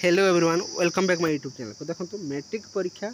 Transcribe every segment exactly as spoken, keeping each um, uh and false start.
Hello everyone, welcome back my YouTube channel को। देखो matric परीक्षा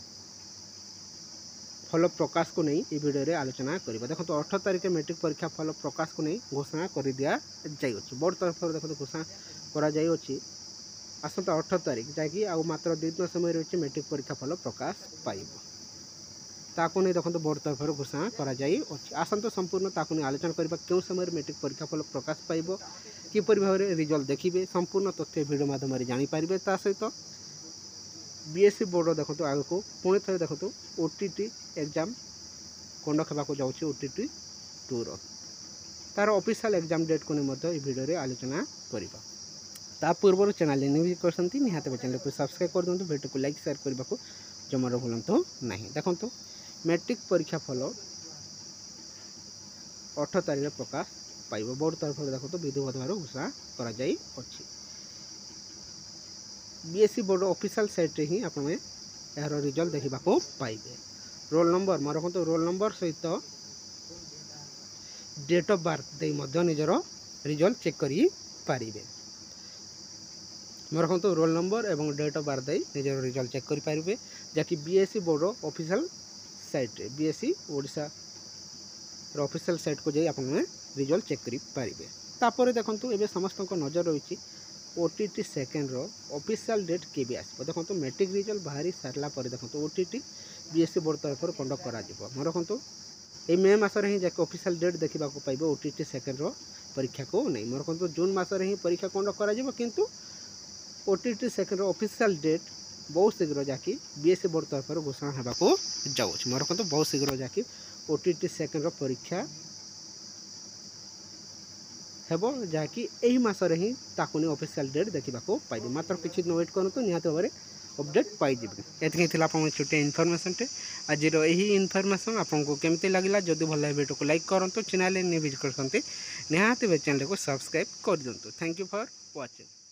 फल प्रकाश को नहीं ये वीडियो रे आलोचना करिबा। देखो अठारह तारिख मैट्रिक परीक्षा फल प्रकाश को नहीं घोषणा कर दिया जाइए। बोर्ड तरफ देखो घोषणा करा जाई अछि आसंता अठारह तारिख जाकि आ मात्र दुई दिन समय रही मैट्रिक परीक्षा फल प्रकाश पाइब। ताकू नहीं देखो बोर्ड तरफ घोषणा करा जाई अछि। आसंता संपूर्ण ताकू नहीं आलोचना करिबा केउ समय मैट्रिक परीक्षा फल प्रकाश पाइब, किपर भाव में रिजल्ट देखिए, संपूर्ण तथ्य वीडियो माध्यम जानी पारे। ता सहित बीएससी बोर्ड देखो आग को पुणी थे देखो ओटीटी एग्जाम कंडक्ट होगा जाऊँगी ओटीटी टूर तार ऑफिशियल एग्जाम डेट को नहीं वीडियो रे आलोचना करवा। ता पूर्व चैनल नहीं करते निहाती चैनल को सब्सक्राइब कर दिखाँ, वीडियो को लाइक शेयर करने को जमार भूलु नहीं। देखो मैट्रिक परीक्षा फल अठारह तारिख प्रकाश पाइब। बोर्ड तरफ देखो विधिवत भाव घोषणा करा जाई अछि। बीएससी बोर्ड ऑफिशियल साइट रे ही आपण यार रिजल्ट देखा पाइबे। रोल नंबर मोर रखो रोल नंबर सहित डेट ऑफ बर्थ दे मध्य निजर रिजल्ट चेक करी पारिबे। मोर रखो रोल नंबर एवं डेट ऑफ बर्थ दे निजर रिजल्ट चेक करी पारिबे, जाकि बीएससी बोर्ड ऑफिशियल साइट रे बीएससी ओडिशा ऑफिशियल साइट को जाई आपण रिजल्ट चेक करी पारिबे। तापर देखंतु एबे समस्त को नजर रही ओटीटी सेकेंड रो ऑफिशियल डेट केबे आसबो। देखंतु मैट्रिक रिजल्ट बाहरी सारला पर देखंतु ओटीटी बीएससी बोर्ड तरफ कंडक्ट करा जिवो। मोर रखंतु ए मे मास रे ही जाके ऑफिशियल डेट देखा पाइबो ओटीटी सेकेंड रो परीक्षा को नहीं। मोर रखंतु जून मास रे ही परीक्षा कंडक्ट करा जिवो, किंतु ओटीटी सेकेंड रो ऑफिशियल डेट बहुत शीघ्र जाकि बीएससी बोर्ड तरफ घोषणा होगा को जाऊँ। मोर रखंतु बहुत शीघ्र जाकि ओटीटी सेकेंड रो परीक्षा हेबो, जहाँकि यही मसरे ही ताकू नहीं ऑफिशियल डेट देखा पाइबे। मात्र किसी दिन वेट करूँ निहत भाव में अपडेट पाइबे। ये आप छोटे इनफर्मेशन टे आज यही इनफर्मेशन आपको केमती लगे जदि भल वीडियो को लाइक करूँ, चैनल नहीं विजिट करते निहाती चैनल को सब्सक्राइब कर दिंतु। Thank you for watching.